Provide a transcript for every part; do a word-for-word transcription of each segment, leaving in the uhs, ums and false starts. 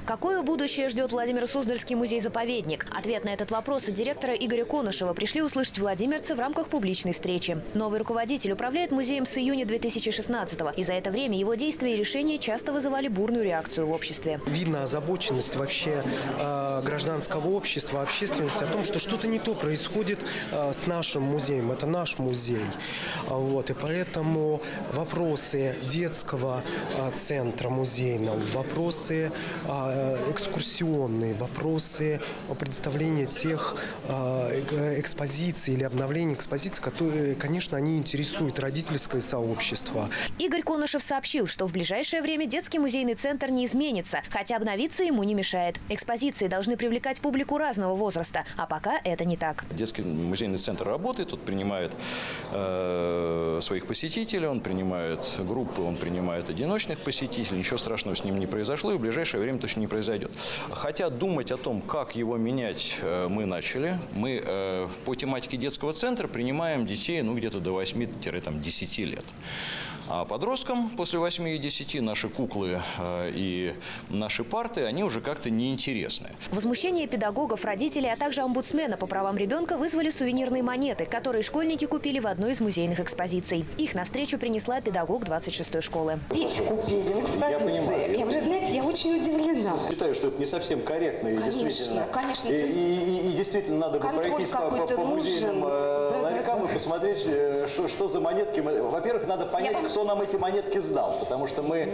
Какое будущее ждет Владимир Суздальский музей-заповедник? Ответ на этот вопрос от директора Игоря Конышева пришли услышать владимирцы в рамках публичной встречи. Новый руководитель управляет музеем с июня две тысячи шестнадцатого. И за это время его действия и решения часто вызывали бурную реакцию в обществе. Видно озабоченность вообще э, гражданского общества, общественности о том, что что-то не то происходит э, с нашим музеем. Это наш музей. Вот. И поэтому вопросы детского э, центра музейного, вопросы э, экскурсионные, вопросы представления тех э, экспозиций или обновления экспозиций, которые, конечно, они интересуют родительское сообщество. Игорь Конышев сообщил, что в ближайшее время детский музейный центр не изменится, хотя обновиться ему не мешает. Экспозиции должны привлекать публику разного возраста, а пока это не так. Детский музейный центр работает, он принимает э, своих посетителей, он принимает группы, он принимает одиночных посетителей. Ничего страшного с ним не произошло и в ближайшее время точно не произойдет. Хотя думать о том, как его менять, э, мы начали. Мы э, по тематике детского центра принимаем детей ну, где-то до восьми-десяти лет. А подросткам после восьми и десяти наши куклы э, и наши парты, они уже как-то неинтересны. Возмущение педагогов, родителей, а также омбудсмена по правам ребенка вызвали сувенирные монеты, которые школьники купили в одной из музейных экспозиций. Их навстречу принесла педагог двадцать шестой школы. Дети купили в экспозиции. Я понимаю. Я уже, знаете, я очень удивлена. Считаю, что это не совсем корректно. И конечно, действительно, конечно. И, и, и, и действительно надо бы пройтись по, по, по музейным э, ларькам и посмотреть, э, что, что за монетки. Во-первых, надо понять, я кто нам эти монетки сдал, потому что мы,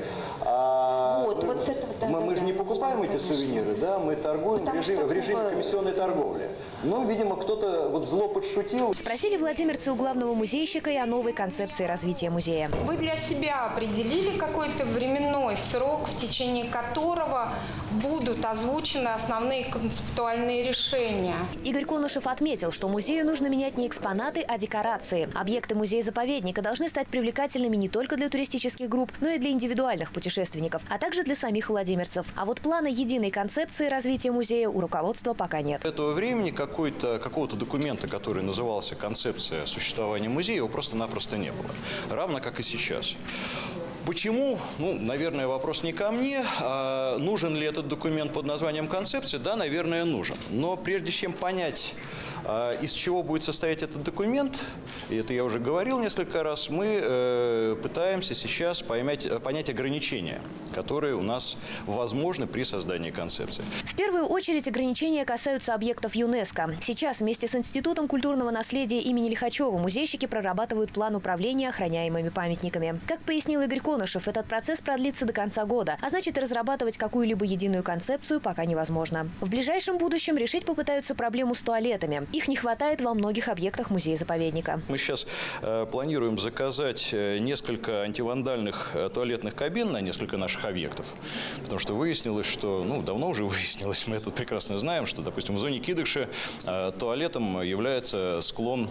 а, вот, вот с этого, да, мы, да, мы же не да, покупаем конечно, эти сувениры, да, мы торгуем в режиме, в режиме комиссионной торговли. Ну, видимо, кто-то вот зло подшутил. Спросили владимирцы у главного музейщика и о новой концепции развития музея. Вы для себя определили какой-то временной срок, в течение которого будут озвучены основные концептуальные решения? Игорь Конышев отметил, что музею нужно менять не экспонаты, а декорации. Объекты музея-заповедника должны стать привлекательными не только для туристических групп, но и для индивидуальных путешественников, а также для самих владимирцев. А вот плана единой концепции развития музея у руководства пока нет. До этого времени какой-то, какого-то документа, который назывался «Концепция существования музея», его просто-напросто не было. Равно как и сейчас. Почему? Ну, наверное, вопрос не ко мне. А нужен ли этот документ под названием «Концепция»? Да, наверное, нужен. Но прежде чем понять, из чего будет состоять этот документ, и это я уже говорил несколько раз, мы э, пытаемся сейчас поймать, понять ограничения, которые у нас возможны при создании концепции. В первую очередь ограничения касаются объектов ЮНЕСКО. Сейчас вместе с Институтом культурного наследия имени Лихачева музейщики прорабатывают план управления охраняемыми памятниками. Как пояснил Игорь Конышев, этот процесс продлится до конца года, а значит, разрабатывать какую-либо единую концепцию пока невозможно. В ближайшем будущем решить попытаются проблему с туалетами. Их не хватает во многих объектах музея-заповедника. Мы сейчас э, планируем заказать несколько антивандальных э, туалетных кабин на несколько наших объектов. Потому что выяснилось, что, ну, давно уже выяснилось, мы это прекрасно знаем, что, допустим, в зоне Кидыши э, туалетом является склон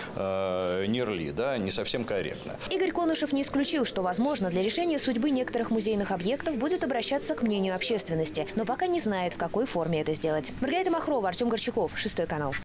э, Нерли, да, не совсем корректно. Игорь Конышев не исключил, что, возможно, для решения судьбы некоторых музейных объектов будет обращаться к мнению общественности, но пока не знает, в какой форме это сделать. Маргарита Махрова, Артем Горчаков, Шестой канал.